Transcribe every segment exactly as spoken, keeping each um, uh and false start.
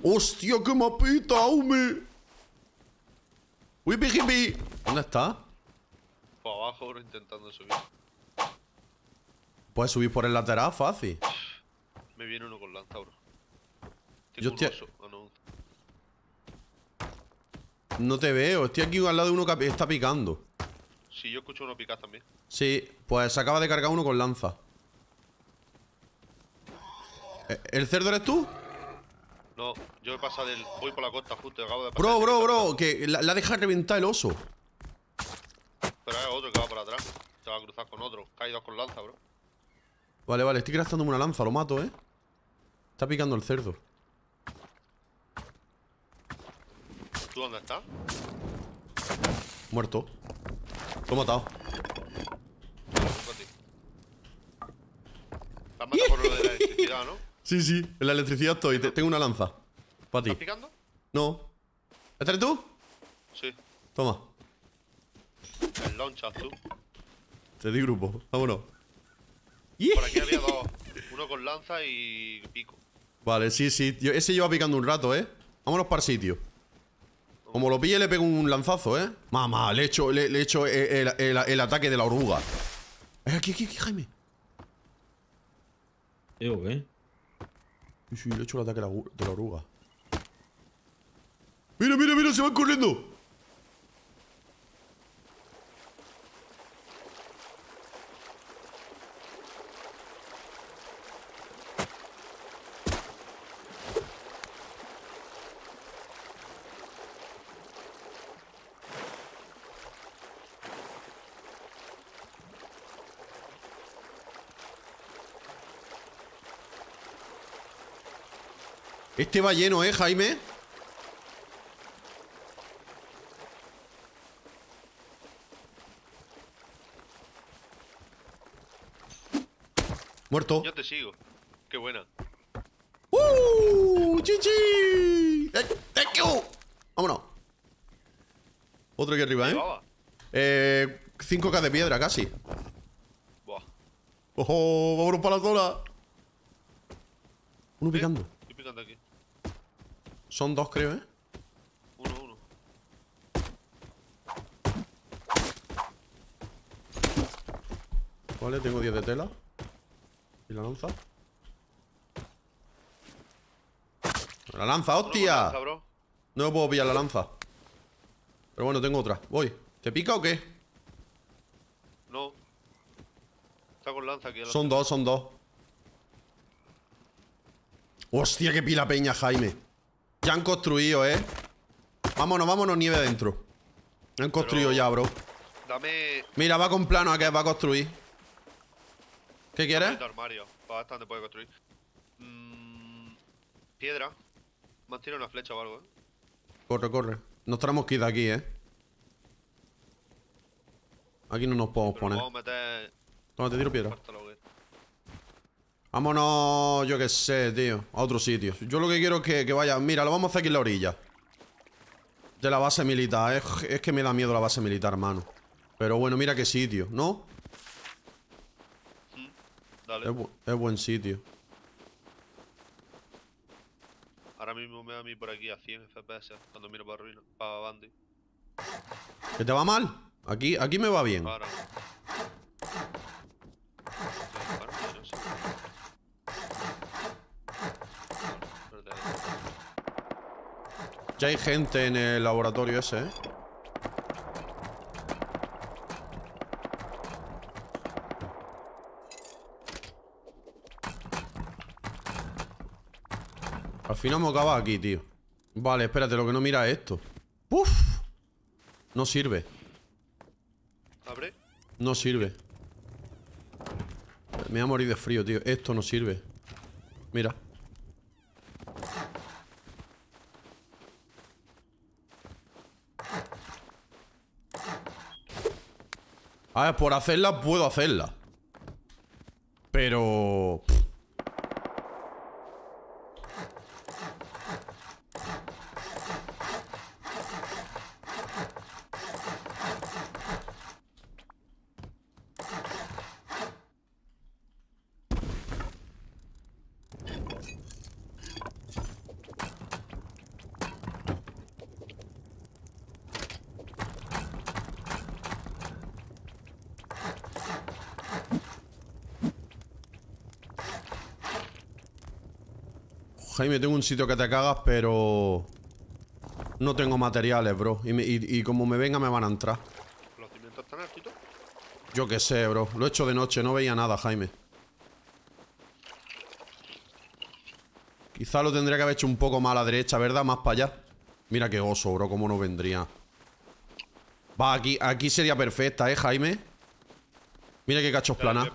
¡Hostia, qué mapita, Ume! ¡Uy, pijipi! ¿Dónde está? Por abajo, bro, intentando subir. Puedes subir por el lateral, fácil. Me viene uno con lanza, bro. Yo Tengo un estoy... oso. Ah, no. No te veo. Estoy aquí al lado de uno que está picando. Sí, yo escucho uno picar también. Sí, pues se acaba de cargar uno con lanza. ¿El cerdo eres tú? No, yo he pasado del... Voy por la costa justo y acabo de pasar. Bro, el bro, helicóptero. bro, que la, la deja reventar el oso. Pero hay otro que va por atrás. Se va a cruzar con otro. Caídos con lanza, bro. Vale, vale, estoy craftándome una lanza, lo mato, ¿eh? Está picando el cerdo. ¿Tú dónde estás? Muerto. Lo he matado. Vale, voy por ti. Te has matado por lo de la electricidad, ¿no? Sí, sí, en la electricidad estoy. Te- tengo una lanza. Para ti. ¿Estás picando? No. ¿Este eres tú? Sí. Toma. El launchas, tú. Te di grupo. Vámonos. Por aquí había dos. Uno con lanza y pico. Vale, sí, sí. Yo- ese lleva picando un rato, ¿eh? Vámonos para el sitio. Como lo pille, le pego un lanzazo, ¿eh? Mamá, le he hecho, le, le he hecho el, el- el- el ataque de la oruga. Eh, Aquí, aquí, aquí, Jaime. ¿Digo qué? Sí, sí, le he hecho el ataque de la, gu- de la oruga. ¡Mira, mira, mira! ¡Se van corriendo! Este va lleno, ¿eh, Jaime? Muerto. Yo te sigo. Qué buena. ¡Uh! ¡Chichi! ¡Eh! ¡Thank you! Vámonos. Otro aquí arriba, ¿eh? Llevaba. Eh... cinco K de piedra, casi. Buah. ¡Ojo! ¡Vámonos para la zona! Uno picando. Estoy picando aquí. Son dos, creo, ¿eh? Uno, uno. Vale, tengo diez de tela. ¿Y la lanza? ¡La lanza, Uno con hostia! lanza, bro. No me puedo pillar la lanza. Pero bueno, tengo otra. Voy. ¿Te pica o qué? No. Está con lanza aquí. Son dos, son dos. Hostia, qué pila peña, Jaime. Ya han construido, ¿eh? Vámonos, vámonos, nieve dentro. Han construido Pero- ya, bro. Dame... Mira, va con plano a que va a construir. ¿Qué quieres? Dame armario. Para ver hasta dónde puede construir. Mm, piedra. Me han tirado una flecha o algo, eh. Corre, corre. Nos tenemos que ir de aquí, ¿eh? Aquí no nos podemos Pero poner. vamos a meter... Toma, te tiro piedra. Hasta la hoguera. Vámonos, yo qué sé, tío. A otro sitio. Yo lo que quiero es que, que vaya. Mira, lo vamos a hacer aquí en la orilla. De la base militar. Es, es que me da miedo la base militar, hermano. Pero bueno, mira qué sitio, ¿no? Mm, Dale. Es, bu- es buen sitio. Ahora mismo me da a mí por aquí a cien F P S cuando miro para ruina, para Bandy. ¿Que te va mal? Aquí, aquí me va bien. Ahora. Bueno, no sé. Espérate. Ya hay gente en el laboratorio ese, ¿eh? Al final hemos acabado aquí, tío. Vale, espérate, lo que no mira es esto. ¡Uf! No sirve. ¿Abre? No sirve. Me voy a morir de frío, tío. Esto no sirve. Mira. A ver, por hacerla puedo hacerla. Pero... Jaime, tengo un sitio que te cagas, pero... no tengo materiales, bro. Y, me, y, y como me venga me van a entrar. ¿Los cimientos están altitos? Yo qué sé, bro. Lo he hecho de noche, no veía nada, Jaime. Quizá lo tendría que haber hecho un poco más a la derecha, ¿verdad? Más para allá. Mira qué oso, bro, cómo no vendría. Va, aquí, aquí sería perfecta, ¿eh, Jaime? Mira qué cachos plana.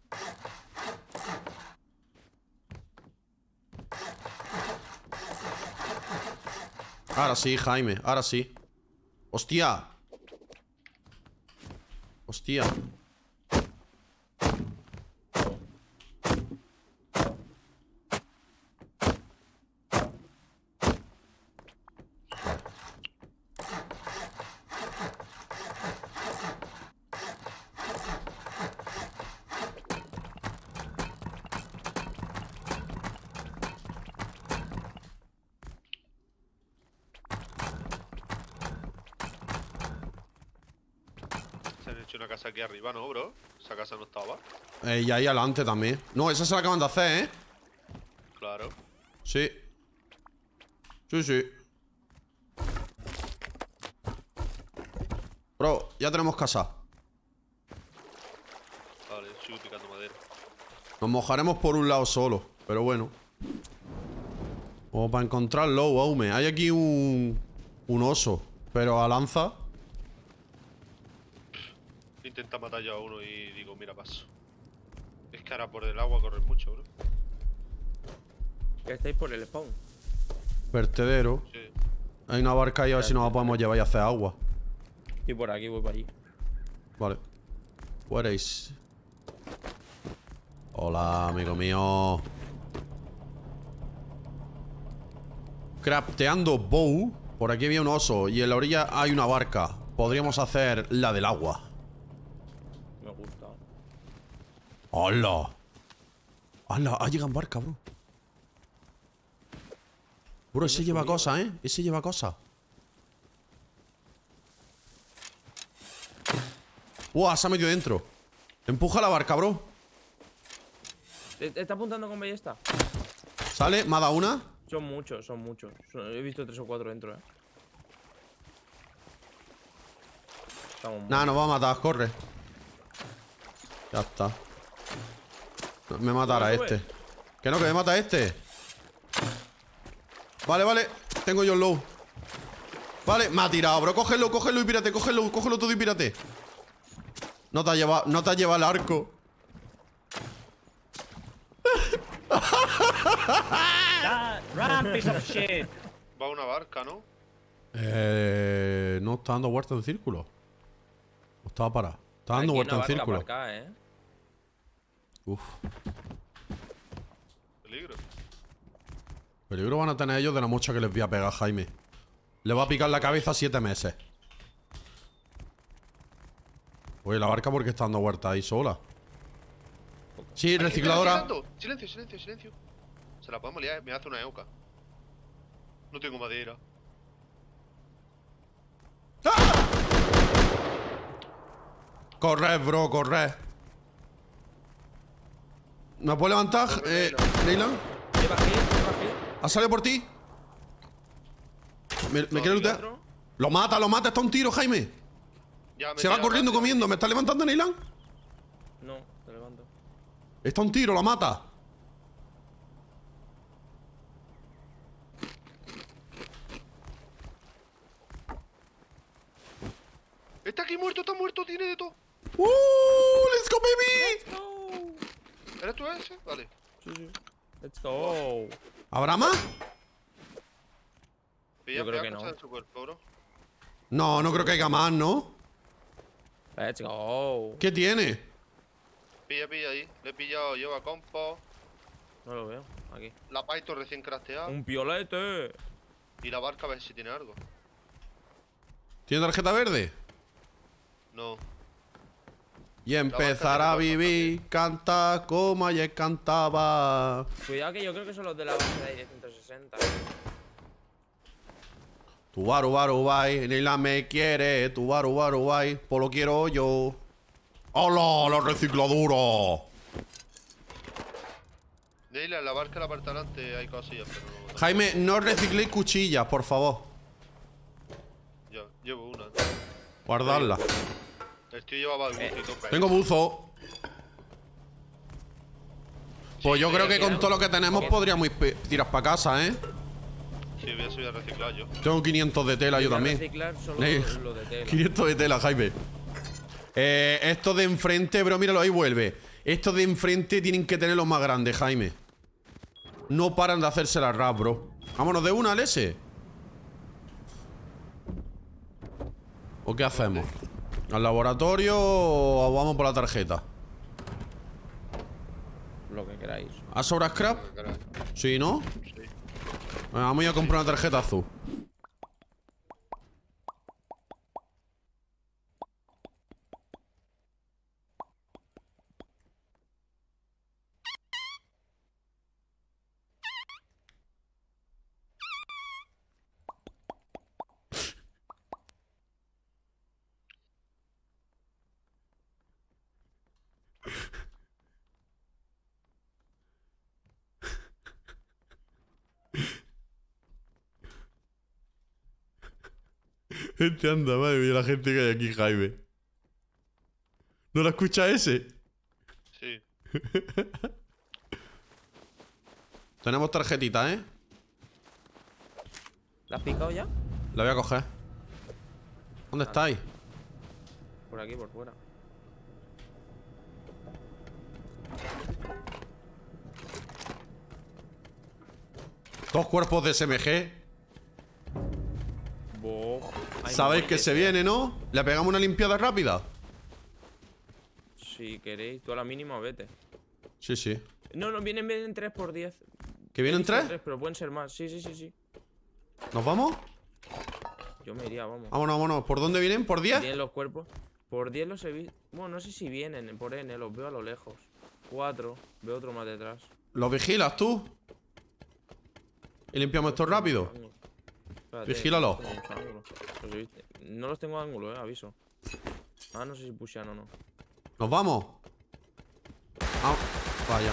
Ahora sí, Jaime, ahora sí. ¡Hostia! ¡Hostia! Se han hecho una casa aquí arriba, ¿no, bro? Esa casa no estaba. Eh, y ahí adelante también. No, esa se la acaban de hacer, ¿eh? Claro. Sí. Sí, sí. Bro, ya tenemos casa. Vale, sigo picando madera. Nos mojaremos por un lado solo, pero bueno. Como para encontrar low, aume. Hay aquí un... un oso, pero a lanza. Intenta matar yo a uno y digo, mira, paso. Es que ahora por el agua corre mucho, bro. Que estáis por el spawn. Vertedero. Sí. Hay una barca ahí, a ver si nos la podemos llevar y hacer agua. Y por aquí, voy para allí. Vale. Where is? Hola, amigo mío. Crafteando bow. Por aquí había un oso y en la orilla hay una barca. Podríamos hacer la del agua. Me gusta. ¡Hola! ¡Hola! Ha llegado en barca, bro. Bro, ese lleva cosas, ¿eh? Ese lleva cosas. ¡Uah! Se ha metido dentro. Empuja la barca, bro. ¿Está apuntando con ballesta? Sale, me ha dado una. Son muchos, son muchos. Son- he visto tres o cuatro dentro, eh. Estamos muy- Nada, nos va a matar, corre. Ya está. Me matará Sube, sube. este. Que no, que me mata este. Vale, vale. Tengo yo el low. Vale, me ha tirado, bro. Cógelo, cógelo y pírate, cógelo, cógelo todo y pírate. No te ha llevado, no te ha llevado el arco. Ah, run, piece of shit. Va una barca, ¿no? Eh, no está dando vueltas en círculo. O estaba parado. Está dando Aquí vueltas en una barca círculo. por acá, eh. Uf. Peligro. Peligro van a tener ellos de la mocha que les voy a pegar, Jaime. Le va a picar la cabeza siete meses. Oye, la barca porque está dando vueltas ahí sola. Sí, Aquí, recicladora. espera, silencio, silencio, silencio. Se la podemos liar, me hace una euca. No tengo madera. Corre, bro, corre. ¿Me puedes levantar, eh, Leyland? Lleva aquí, lleva aquí. ¿Ha salido por ti? ¿Me, me quiere lootear? Otro. Lo mata, lo mata, está un tiro, Jaime. Ya, me Se va tira corriendo rápido. comiendo. ¿Me está levantando, Neyland? No, te levanto. Está un tiro, lo mata. Está aquí muerto, está muerto, tiene de todo. ¡Uh! ¡Let's go, baby! No. ¿Eres tú ese? Vale. Sí, sí. Let's go. ¿Habrá más? Pilla, Yo creo pilla que no. cosas de su cuerpo, bro. No, no creo que haya más, ¿no? Let's go. ¿Qué tiene? Pilla, pilla ahí. Le he pillado yo a compo. No lo veo. Aquí. La Python recién crafteada. Un piolete. Y la barca a ver si tiene algo. ¿Tiene tarjeta verde? No. Y empezar a vivir, canta como ayer cantaba. Cuidado que yo creo que son los de la base de aire ciento sesenta. Tu baru baru bai, Neyland me quiere, tu baru baru bai, pues lo quiero yo. ¡Hola, la recicladora! De Leila, en la barca de la parte de adelante hay cosillas, pero no. Jaime, no recicléis cuchillas, por favor. Yo llevo una. Guardarla. El tío llevaba el Eh, buzito. Tengo buzo. Pues yo Sí, creo sí, que con sí. todo lo que tenemos podríamos ir pe- tirar para casa, ¿eh? Sí, voy a subir a reciclar yo. Tengo quinientos de tela yo Voy a también. reciclar solo Eh, lo de tela. quinientos de tela, Jaime. Eh, estos de enfrente, bro, míralo, ahí vuelve. Estos de enfrente tienen que tener los más grandes, Jaime. No paran de hacerse la rap, bro. Vámonos de una, Alese. ¿O qué hacemos? ¿Al laboratorio o vamos por la tarjeta? Lo que queráis. ¿A sobra scrap? Ah, caray. Sí, ¿no? Sí. Venga, vamos a ir a comprar una tarjeta azul. Gente anda, madre mía, la gente que hay aquí, Jaime. ¿No la escucha ese? Sí. Tenemos tarjetita, ¿eh? ¿La has picado ya? La voy a coger. ¿Dónde estáis? Por aquí, por fuera. Dos cuerpos de S M G. Bo. Hay Sabéis un que se boquete. viene, ¿no? ¿Le pegamos una limpiada rápida? Si queréis, tú a la mínima vete. Sí, sí. No, no, vienen, vienen tres por diez. ¿Que vienen He visto tres? tres, pero pueden ser más. Sí, sí, sí, sí. ¿Nos vamos? Yo me iría, vamos. Vámonos, vámonos. ¿Por dónde vienen? ¿Por diez? Tienen los cuerpos. Por diez los he visto. Bueno, no sé si vienen por N, los veo a lo lejos. cuatro, veo otro más detrás. ¿Los vigilas tú? ¿Y limpiamos esto rápido? Espérate, Vigílalo. no tengo mucho ángulo. Los he visto. No los tengo a ángulo, eh, aviso. Ah, no sé si pushan o no. ¿Nos vamos? Ah, vaya.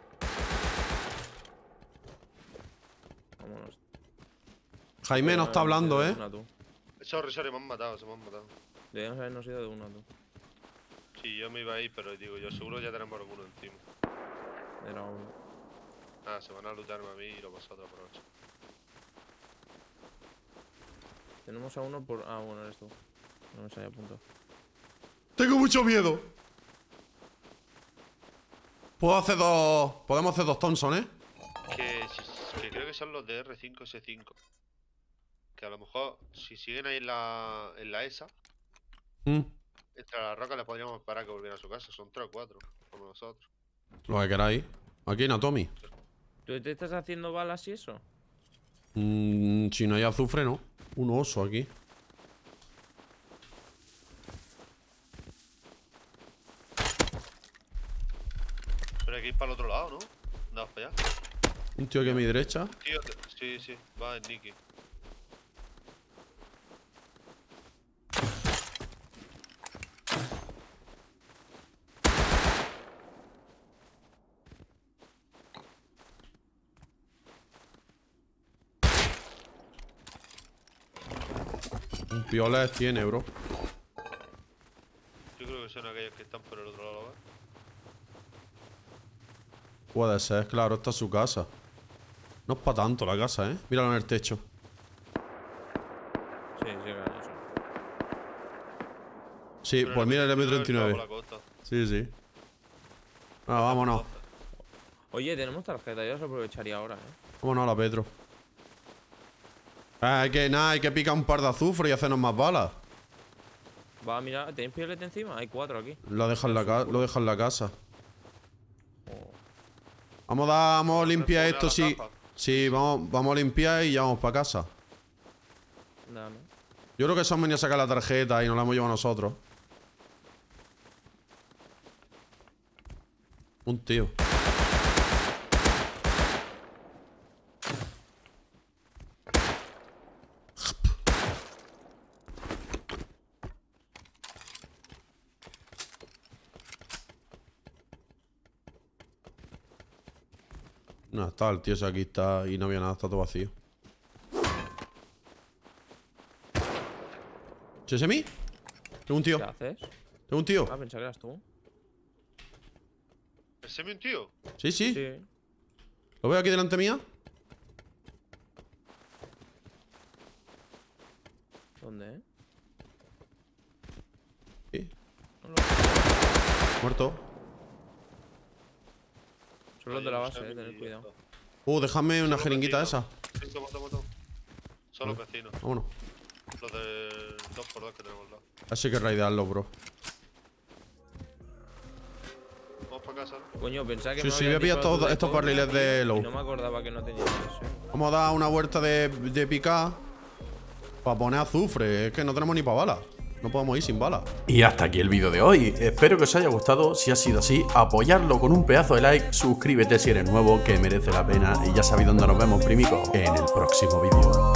Vámonos. Jaime no está hablando, De ¿eh? una, tú. Sorry, sorry, me han matado, se me han matado. Debíamos habernos ido de una, tú. Sí, yo me iba a ir, pero digo, yo seguro ya tenemos alguno encima. Era uno. Ah, se van a lutarme a mí y lo vosotros por ocho. Tenemos a uno por. Ah, bueno, eres tú. No me sale a punto. Tengo mucho miedo. Puedo hacer dos... Podemos hacer dos Thompson, ¿eh? Que, si- que creo que son los de R cinco S cinco. Que a lo mejor, si siguen ahí en la, en la ESA, Mm, entre las rocas les podríamos parar que volvieran a su casa. Son tres o cuatro, como nosotros. Lo que queráis. Aquí en Atomy. ¿Tú te estás haciendo balas y eso? Mm, si no hay azufre, no. Un oso aquí. Pero hay que ir para el otro lado, ¿no? Nada, para allá. Un tío aquí a mi derecha. Tío, sí, sí, va en Nicky. Un piolet tiene, bro. Yo creo que son aquellos que están por el otro lado, ¿ves? Puede ser, claro, esta es su casa. No es para tanto la casa, ¿eh? Míralo en el techo. Sí, sí, claro, eso. Sí, Pero pues mira el debe M haber treinta y estado nueve. por la costa. Sí, sí. Ah, vámonos. Oye, tenemos tarjeta, yo las aprovecharía ahora, eh. Vámonos a la Petro. Ah, hay que, nada, hay que picar un par de azufre y hacernos más balas. Va, mira, ¿tenéis piolete encima? Hay cuatro aquí. Lo deja en la, ca- lo deja en la casa. Oh. Vamos a, dar- vamos a limpiar Refugiar esto, la sí. caja. Sí, vamos, vamos a limpiar y ya vamos para casa. Dame. Yo creo que se han venido a sacar la tarjeta y nos la hemos llevado nosotros. Un tío. No, está el tío ese aquí está y no había nada, está todo vacío. ¿Es ese mí? Tengo un tío. ¿Qué haces? Tengo un tío. Ah, pensaba que eras tú. ¿Ese es un tío? Sí, sí. Sí. ¿Lo veo aquí delante mía? ¿Dónde, eh? Sí. No lo... Muerto. Son los de la base, eh, tened cuidado. Uh, déjame una Solo jeringuita vecinos. esa. Sí, toma, toma, toma. Son los vecinos. Vámonos. Los de dos por dos que tenemos al lado. Así que raidearlo, bro. Vamos para casa, ¿no? Coño, pensaba que Sí, me sí, habías voy a pillar dicho todos tú de estos coña, barriles tío, de y low. No me acordaba que no tenías eso, eh. Vamos a dar una vuelta de, de picar para poner azufre. Es que no tenemos ni para balas. No podemos ir sin balas. Y hasta aquí el vídeo de hoy. Espero que os haya gustado. Si ha sido así, apoyarlo con un pedazo de like. Suscríbete si eres nuevo, que merece la pena. Y ya sabéis dónde nos vemos, primico, en el próximo vídeo.